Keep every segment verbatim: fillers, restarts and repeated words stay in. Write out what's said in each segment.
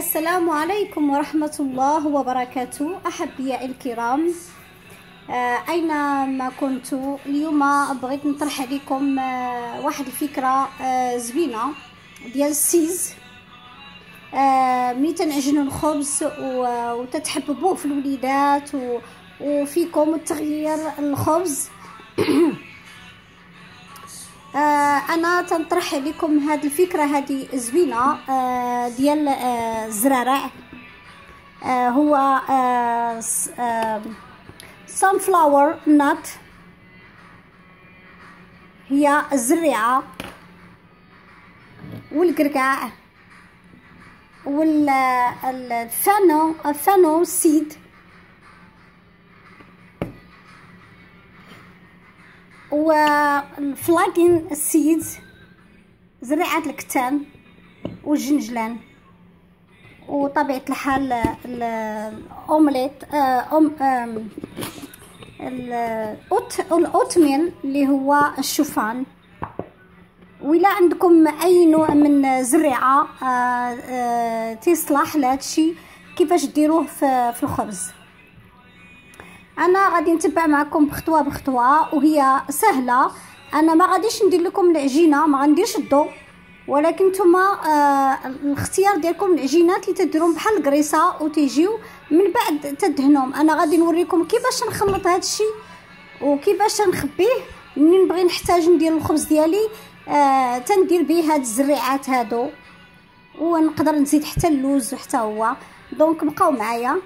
السلام عليكم ورحمة الله وبركاته. أحبائي الكرام، آه أينما كنتوا، اليوم بغيت نطرح عليكم آه واحد الفكرة آه زوينة ديال السيز. آه ملي تنعجنوا الخبز وتتحببوه في الوليدات وفيكم التغيير الخبز. آه انا تنطرح عليكم هذه الفكره هذه زوينه آه ديال آه الزرارع. آه هو آه آه sunflower nut، هي الزريعه والقرقاع والفانو الفانو سيد والفلاكين السيدز، زريعة الكتان والجنجلان، وطبيعة الحال الأومليت أم الأوتميل اللي هو الشوفان. وإلا عندكم أي نوع من زريعة تصلح لهادشي كيفاش ديروه في الخبز. انا غادي نتبع معكم بخطوه بخطوه وهي سهله. انا ما غاديش ندير لكم العجينه، ما غنديرش الضو، ولكن نتوما آه الاختيار ديالكم العجينات اللي تديرهم بحال القريصه وتيجيو من بعد تدهنهم. انا غادي نوريكم كيفاش نخلط هذا الشيء وكيفاش نخبيه. منين نبغي نحتاج ندير الخبز ديالي آه تندير به هاد الزريعات هادو، ونقدر نزيد حتى اللوز حتى هو. دونك بقاو معايا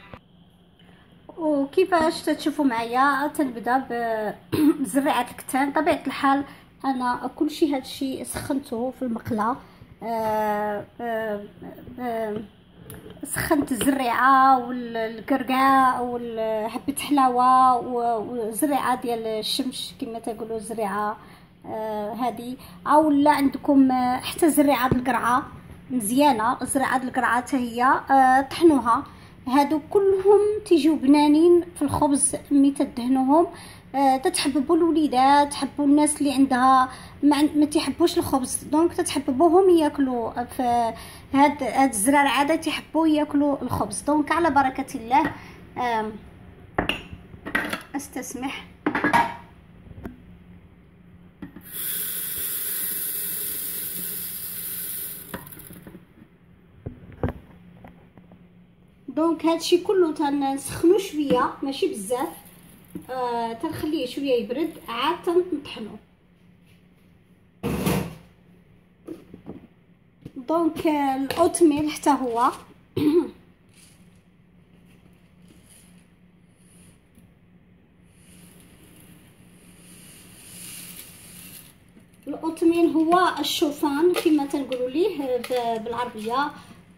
وكيفاش تشوفوا معايا. تنبدا بزريعه الكتان. طبيعه الحال انا كل شيء هذا الشيء سخنته في المقله. آه آه آه سخنت الزريعه والقرقاع وحبه حلاوه وزريعه ديال الشمش كما تقولوا، زريعه آه هذه. او لا عندكم حتى زريعه القرعه مزيانه، زريعه القرعه حتى هي آه طحنوها. هادو كلهم تيجيو بنانين في الخبز ملي تدهنوهم. آه تتحببوا الوليدات، تحبوا الناس اللي عندها ما, ما تيحبوش الخبز، دونك تتحببوهم ياكلوا في هاد هاد الزرارع عاده تيحبوا ياكلوا الخبز. دونك على بركه الله آه استسمح. دونك هادشي كله تنسخنو شويه ماشي بزاف، آه تنخليه شويه يبرد عاد تنطحنو. دونك الاوتميل حتى هو الاوتميل هو الشوفان كما تنقولوا ليه بالعربيه.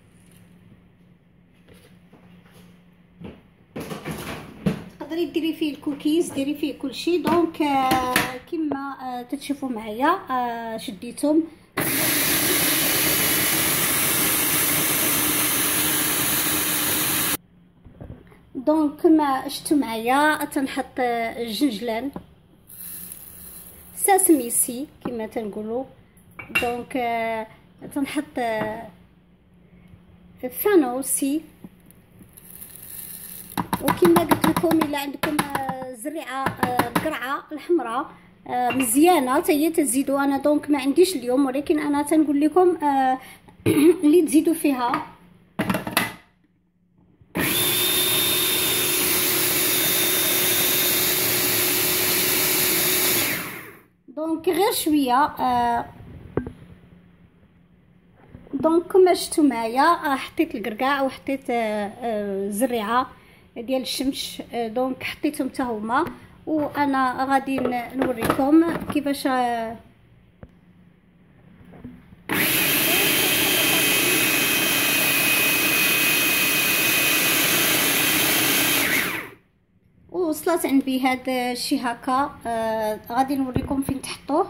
تقدري ديري فيه الكوكيز، ديري فيه كل شيء. دونك كما تتشوفوا معايا شديتهم. دونك كما شفتوا معايا تنحط الجنجلان ساسميسي كما تنقولوا. دونك تنحط فانوسي، وكما قلت لكم الا عندكم زريعه القرعه الحمراء مزيانه حتى هي تزيدوا. انا دونك ما عنديش اليوم، ولكن انا تنقول لكم اللي تزيدوا فيها. دونك غير شويه. دونك كما شفتوا معايا حطيت القرقاع وحطيت الزريعه ديال الشمش. دونك حطيتهم حتى هما، وانا غادي نوريكم كيفاش وصلت عندي هذا الشيء هكا. آه غادي نوريكم فين تحطوه.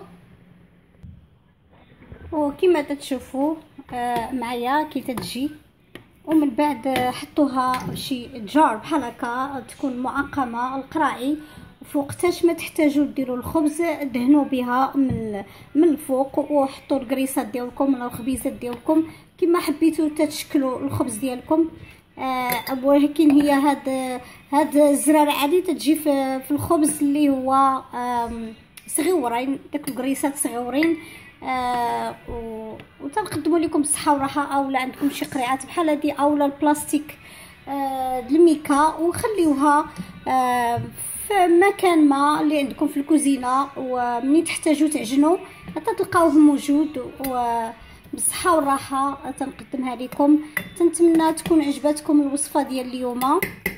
وكما تتشوفوا آه معايا كي تتجي، ومن بعد حطوها شي جار بحال هكا تكون معقمه القراعي، فوقتاش ما تحتاجوا ديروا الخبز دهنوا بها من من الفوق، وحطوا الكريسات ديالكم ولا الخبيزات ديالكم كما حبيتوا تتشكلوا الخبز ديالكم. آه ولكن هي هاد هاد الزراره عادي تتجي في, في الخبز اللي هو صغيورين، داك الكريسات صغيورين. آه وتنقدموا لكم الصحه والراحه. اولا عندكم شي قريعات بحال هادي اولا البلاستيك آه الميكا، وخليوها آه في مكان ما اللي عندكم في الكوزينه، ومنين تحتاجوا تعجنوا تلقاوه موجود. وبالصحه والراحه تنقدمها لكم. تنتمنى تكون عجبتكم الوصفه ديال اليوم.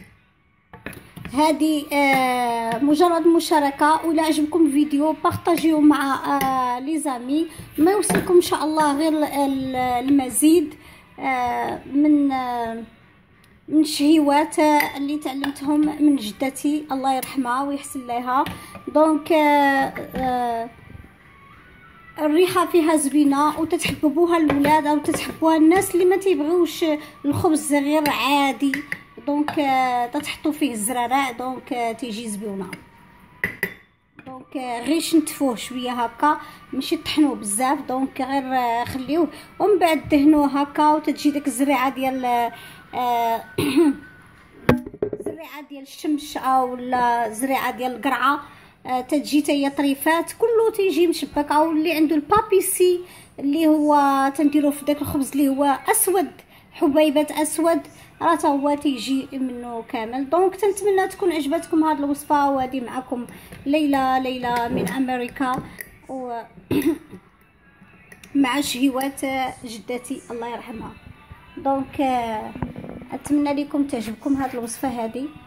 هذه آه مجرد مشاركه، ولا عجبكم الفيديو بارطاجيوه مع آه لي زامي. ما يوصلكم ان شاء الله غير المزيد آه من آه من الشهيوات اللي تعلمتهم من جدتي الله يرحمها ويحسن لها. دونك آه آه الريحه فيها زوينه وتتحببوها الاولاد او تتحبوها الناس اللي ما تيبغيوش الخبز غير عادي. دونك آه تتحطوا فيه الزراره، دونك آه تيجي زوينه. دونك آه غير شنتفوه شويه هكا، ماشي طحنوه بزاف. دونك غير آه خليوه ومن بعد دهنوه هكا، وتتجي ديك الزريعه ديال آه زريعه ديال الشمش او لا زريعه ديال القرعه. آه تتجي تاهي طريفات كله تيجي مشبك. او اللي عنده البابيسي اللي هو تنديروه في داك الخبز اللي هو اسود، حبيبات اسود، راه تا هو تيجي منه كامل. دونك تنتمنى تكون عجبتكم هذه الوصفه. وهذه معكم ليلى ليلى من امريكا، و مع شهيوات جدتي الله يرحمها. دونك اتمنى لكم تعجبكم هذه الوصفه هذه.